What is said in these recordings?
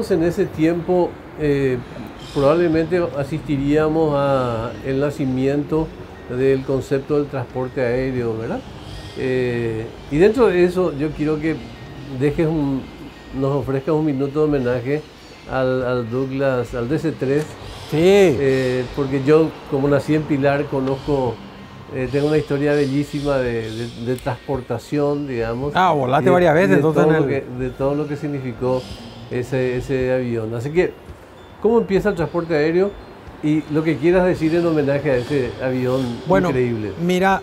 viviéramos en ese tiempo, probablemente asistiríamos al nacimiento del concepto del transporte aéreo, ¿verdad? Y dentro de eso yo quiero que nos ofrezcas un minuto de homenaje al Douglas, al DC-3. Sí. Porque yo, como nací en Pilar, tengo una historia bellísima de transportación, digamos. Volaste varias veces, entonces. De todo lo que significó ese avión. Así que, ¿cómo empieza el transporte aéreo? Y lo que quieras decir en homenaje a ese avión increíble. Mira,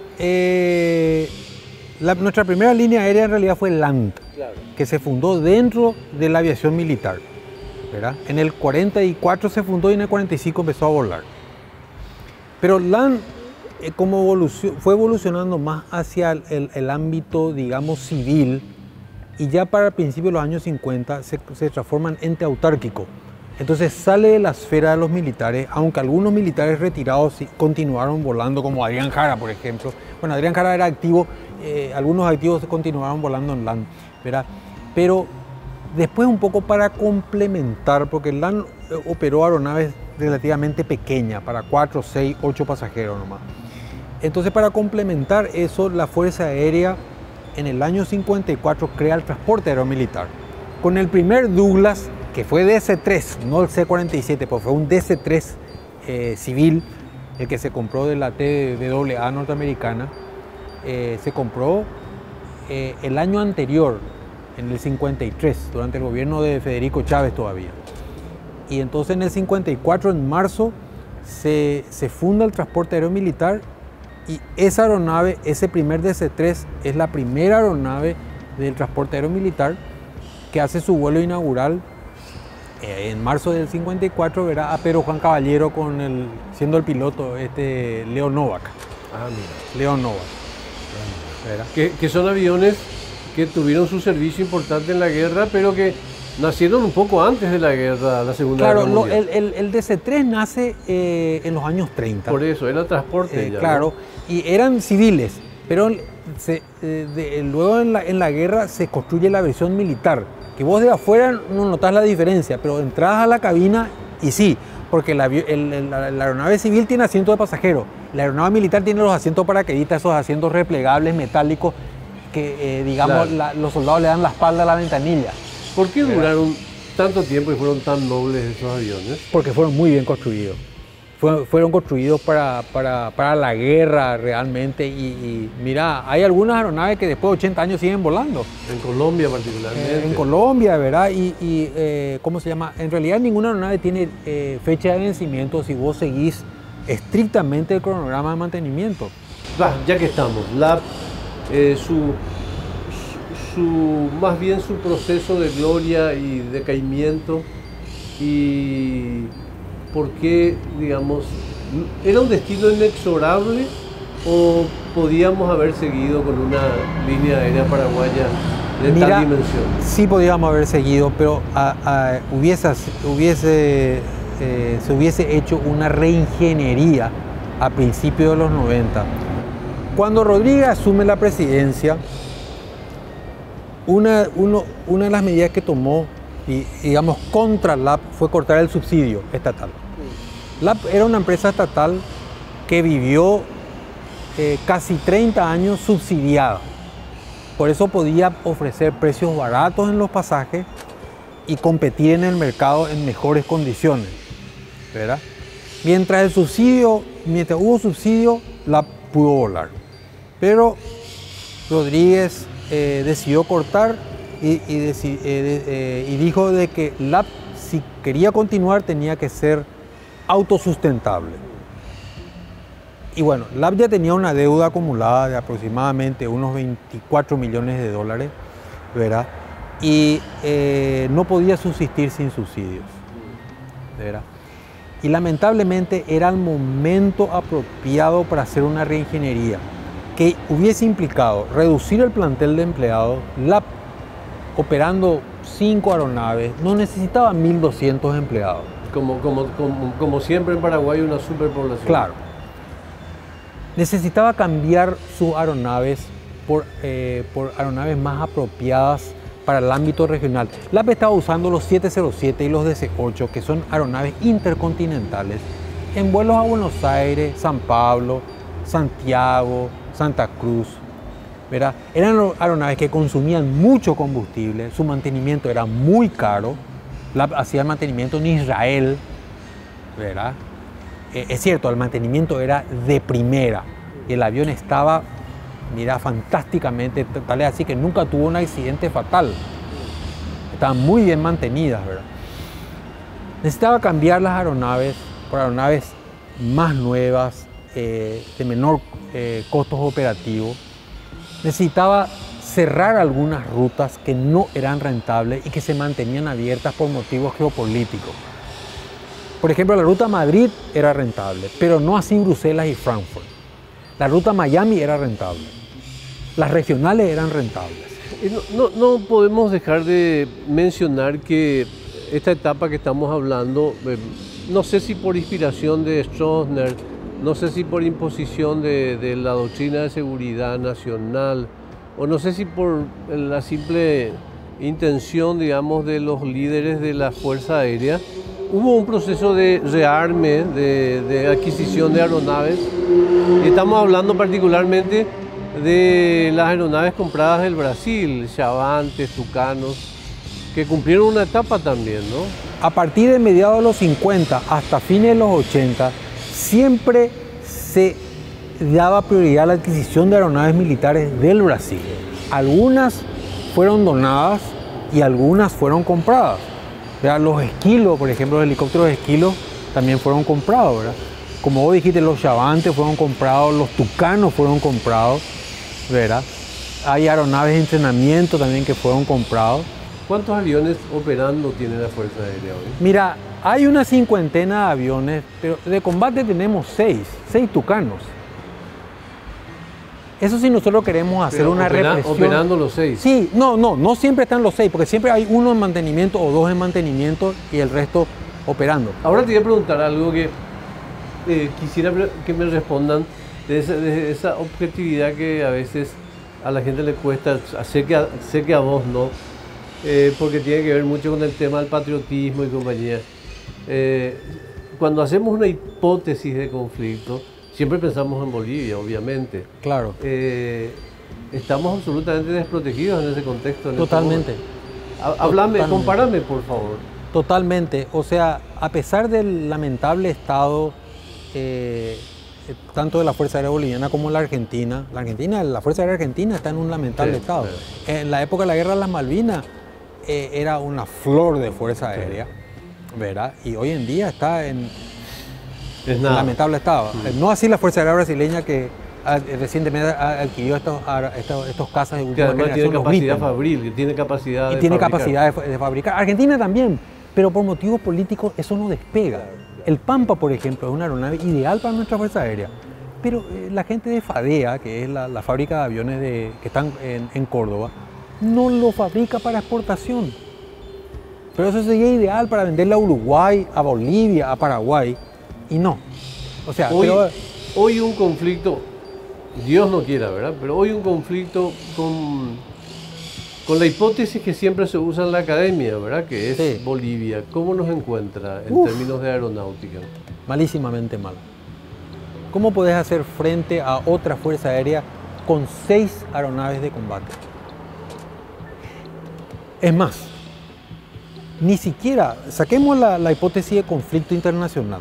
nuestra primera línea aérea en realidad fue LAND, claro, que se fundó dentro de la aviación militar, ¿verdad? En el 44 se fundó y en el 45 empezó a volar. Pero LAND fue evolucionando más hacia el ámbito, digamos, civil, y ya para principios de los años 50 se transforma en ente autárquico. Entonces sale de la esfera de los militares, aunque algunos militares retirados sí continuaron volando, como Adrián Jara, por ejemplo. Bueno, Adrián Jara era activo, algunos activos continuaron volando en LAN, ¿verdad? Pero después un poco para complementar, porque LAN operó aeronaves relativamente pequeñas, para 4, 6, 8 pasajeros nomás. Entonces, para complementar eso, la Fuerza Aérea en el año 54 crea el transporte aéreo militar. Con el primer Douglas, que fue DC-3, no el C-47, pero fue un DC-3 civil, el que se compró de la TWA norteamericana, se compró el año anterior, en el 53, durante el gobierno de Federico Chávez todavía. Y entonces en el 54, en marzo, se funda el transporte aéreo militar, y esa aeronave, ese primer DC-3, es la primera aeronave del transporte aéreo militar que hace su vuelo inaugural en marzo del 54, verá a Pedro Juan Caballero siendo el piloto Leo Novak. Mira. Leo Novak. Que son aviones que tuvieron su servicio importante en la guerra, pero que nacieron un poco antes de la guerra, la Segunda Guerra Mundial. El DC-3 nace en los años 30. Por eso, era transporte ya, claro, ¿no? Y eran civiles, pero luego en la guerra se construye la versión militar, que vos de afuera no notás la diferencia, pero entras a la cabina y sí, porque la aeronave civil tiene asiento de pasajero, la aeronave militar tiene los asientos paracaidistas, esos asientos replegables metálicos que, digamos, claro, los soldados le dan la espalda a la ventanilla. ¿Por qué duraron tanto tiempo y fueron tan nobles esos aviones? Porque fueron muy bien construidos. Fueron construidos para la guerra realmente, y mira, hay algunas aeronaves que después de 80 años siguen volando. En Colombia particularmente. En Colombia, ¿verdad? ¿Cómo se llama? En realidad ninguna aeronave tiene fecha de vencimiento si vos seguís estrictamente el cronograma de mantenimiento. Ya que estamos, más bien su proceso de gloria y decaimiento, y por qué, digamos, ¿era un destino inexorable o podíamos haber seguido con una línea aérea paraguaya de tal dimensión? Sí podíamos haber seguido, pero se hubiese hecho una reingeniería a principios de los 90. Cuando Rodríguez asume la presidencia, una de las medidas que tomó, digamos, contra LAP fue cortar el subsidio estatal. LAP era una empresa estatal que vivió casi 30 años subsidiada. Por eso podía ofrecer precios baratos en los pasajes y competir en el mercado en mejores condiciones, ¿verdad? Mientras hubo subsidio, LAP pudo volar. Pero Rodríguez decidió cortar y dijo de que LAP, si quería continuar, tenía que ser autosustentable. Y bueno, LAP ya tenía una deuda acumulada de aproximadamente unos 24 millones de dólares, ¿verdad? Y no podía subsistir sin subsidios, ¿verdad? Y lamentablemente era el momento apropiado para hacer una reingeniería que hubiese implicado reducir el plantel de empleados. LAP, operando 5 aeronaves, no necesitaba 1.200 empleados. Como siempre en Paraguay, una superpoblación. Claro. Necesitaba cambiar sus aeronaves por aeronaves más apropiadas para el ámbito regional. La AP estaba usando los 707 y los DC-8, que son aeronaves intercontinentales, en vuelos a Buenos Aires, San Pablo, Santiago, Santa Cruz, ¿verdad? Eran aeronaves que consumían mucho combustible, su mantenimiento era muy caro, hacían mantenimiento en Israel, ¿verdad? Es cierto, el mantenimiento era de primera, el avión estaba, mira, fantásticamente, tal es así que nunca tuvo un accidente fatal, estaban muy bien mantenidas, ¿verdad? Necesitaba cambiar las aeronaves por aeronaves más nuevas, de menor costos operativos. Necesitaba cerrar algunas rutas que no eran rentables y que se mantenían abiertas por motivos geopolíticos. Por ejemplo, la ruta Madrid era rentable, pero no así Bruselas y Frankfurt. La ruta Miami era rentable. Las regionales eran rentables. No podemos dejar de mencionar que esta etapa que estamos hablando, no sé si por inspiración de Stroessner, no sé si por imposición de la doctrina de seguridad nacional, o no sé si por la simple intención, digamos, de los líderes de la Fuerza Aérea, hubo un proceso de rearme, de adquisición de aeronaves. Y estamos hablando particularmente de las aeronaves compradas del Brasil, Chavantes, Tucanos, que cumplieron una etapa también, ¿no? A partir de mediados de los 50 hasta fines de los 80, siempre se daba prioridad a la adquisición de aeronaves militares del Brasil. Algunas fueron donadas y algunas fueron compradas. ¿Verdad? Los Esquilo, por ejemplo, los helicópteros Esquilo también fueron comprados, ¿verdad? Como vos dijiste, los Chavantes fueron comprados, los Tucanos fueron comprados, ¿verdad? Hay aeronaves de entrenamiento también que fueron comprados. ¿Cuántos aviones operando tiene la Fuerza Aérea hoy? Mira, hay una 50 de aviones, pero de combate tenemos 6 Tucanos. Eso sí, nosotros queremos hacer una represión. ¿Operando los 6? Sí, no siempre están los 6, porque siempre hay uno en mantenimiento o 2 en mantenimiento y el resto operando. Ahora te voy a preguntar algo que quisiera que me respondan de esa objetividad que a veces a la gente le cuesta, sé que a vos no, porque tiene que ver mucho con el tema del patriotismo y compañía. Cuando hacemos una hipótesis de conflicto, siempre pensamos en Bolivia, obviamente. Claro. Estamos absolutamente desprotegidos en ese contexto. Totalmente. Compárame, por favor. Totalmente. O sea, a pesar del lamentable estado, tanto de la Fuerza Aérea Boliviana como la Argentina, la Fuerza Aérea Argentina está en un lamentable estado. Sí. En la época de la Guerra de las Malvinas era una flor de Fuerza Aérea, ¿verdad? Y hoy en día está en lamentable estado. No así la Fuerza Aérea brasileña que recientemente adquirió estos cazas de última generación. Tiene capacidad fabril, tiene capacidad de fabricar. Argentina también, pero por motivos políticos eso no despega. El Pampa, por ejemplo, es una aeronave ideal para nuestra Fuerza Aérea, pero la gente de FADEA, que es la fábrica de aviones que están en Córdoba, no lo fabrica para exportación. Pero eso sería ideal para venderla a Uruguay, a Bolivia, a Paraguay, y no. O sea, hoy un conflicto, Dios no quiera, ¿verdad? Pero hoy un conflicto con la hipótesis que siempre se usa en la academia, ¿verdad? Que es sí. Bolivia. ¿Cómo nos encuentra en términos de aeronáutica? Malísimamente mal. ¿Cómo podés hacer frente a otra fuerza aérea con 6 aeronaves de combate? Es más, ni siquiera, saquemos la hipótesis de conflicto internacional.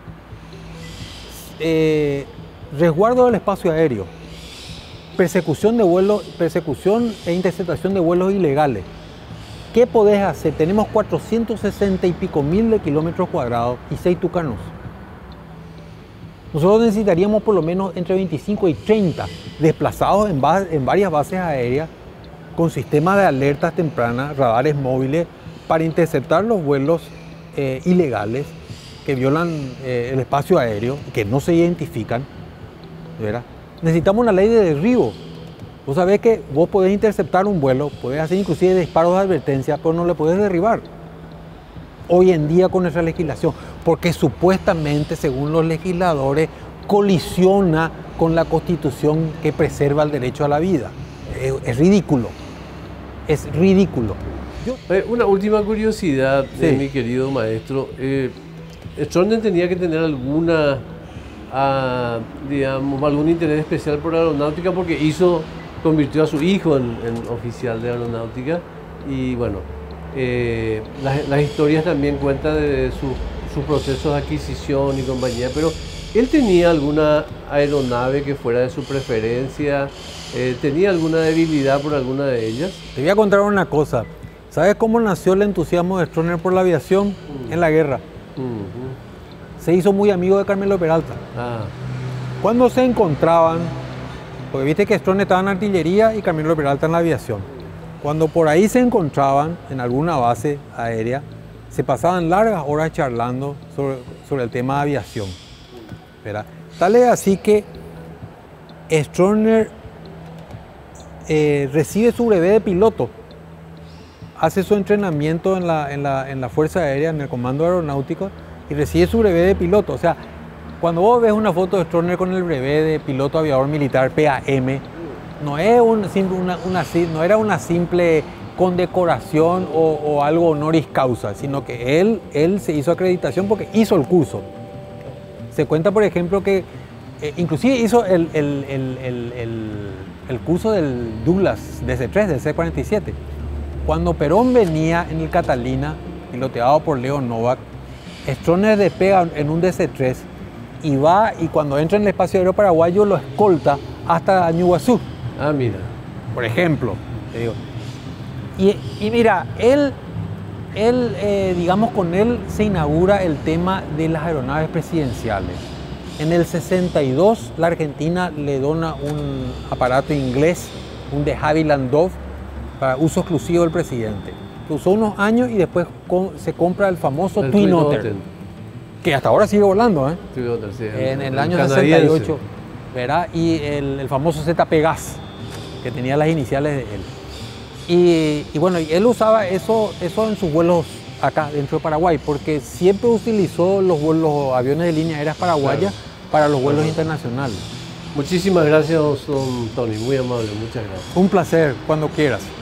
Resguardo del espacio aéreo, persecución e interceptación de vuelos ilegales. ¿Qué podés hacer? Tenemos 460 y pico mil de kilómetros cuadrados y 6 Tucanos. Nosotros necesitaríamos por lo menos entre 25 y 30 desplazados en varias bases aéreas con sistemas de alertas tempranas, radares móviles, para interceptar los vuelos ilegales que violan el espacio aéreo, que no se identifican, ¿verdad? Necesitamos una ley de derribo. Vos sabés que vos podés interceptar un vuelo, podés hacer inclusive disparos de advertencia, pero no le podés derribar. Hoy en día con nuestra legislación, porque supuestamente, según los legisladores, colisiona con la Constitución que preserva el derecho a la vida. Es ridículo. es ridículo. Una última curiosidad, Sí. mi querido maestro. Stroessner tenía que tener digamos, algún interés especial por aeronáutica porque convirtió a su hijo en oficial de aeronáutica y bueno, las historias también cuentan de sus procesos de adquisición y compañía, pero él tenía alguna aeronave que fuera de su preferencia, tenía alguna debilidad por alguna de ellas. Te voy a contar una cosa. ¿Sabes cómo nació el entusiasmo de Stroessner por la aviación? En la guerra. Se hizo muy amigo de Carmelo Peralta. Cuando se encontraban, porque viste que Stroessner estaba en artillería y Carmelo Peralta en la aviación. Cuando por ahí se encontraban en alguna base aérea, se pasaban largas horas charlando sobre el tema de aviación, ¿verdad? Tal es así que Stroessner recibe su brevet de piloto, hace su entrenamiento en la Fuerza Aérea, en el Comando Aeronáutico, y recibe su brevet de piloto. O sea, cuando vos ves una foto de Stroessner con el brevet de piloto aviador militar PAM, no era una simple condecoración o algo honoris causa, sino que él se hizo acreditación porque hizo el curso. Se cuenta, por ejemplo, que inclusive hizo el curso del Douglas DC-3, del C-47. Cuando Perón venía en el Catalina, piloteado por Leo Novak, Stroessner despega en un DC-3 y va, y cuando entra en el espacio aéreo paraguayo lo escolta hasta Ñuguazú. Mira. Por ejemplo, te digo. Y mira, digamos, con él se inaugura el tema de las aeronaves presidenciales. En el 62 la Argentina le dona un aparato inglés, un de Havilland Dove, para uso exclusivo del presidente. Que usó unos años y después se compra el famoso Twin Otter, que hasta ahora sigue volando, ¿eh? Twin Otter, sí, en el año 68, ¿verdad? Y el famoso ZP Gas, que tenía las iniciales de él. Y bueno, él usaba eso en sus vuelos acá dentro de Paraguay, porque siempre utilizó los aviones de línea aérea paraguayas para los vuelos internacionales. Muchísimas gracias, don Tony, muy amable, muchas gracias. Un placer, cuando quieras.